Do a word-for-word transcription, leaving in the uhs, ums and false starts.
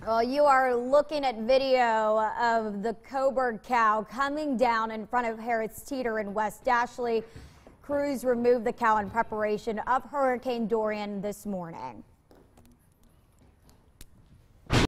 Well, you are looking at video of the Coburg Cow coming down in front of Harris Teeter in West Dashley. Crews removed the cow in preparation of Hurricane Dorian this morning.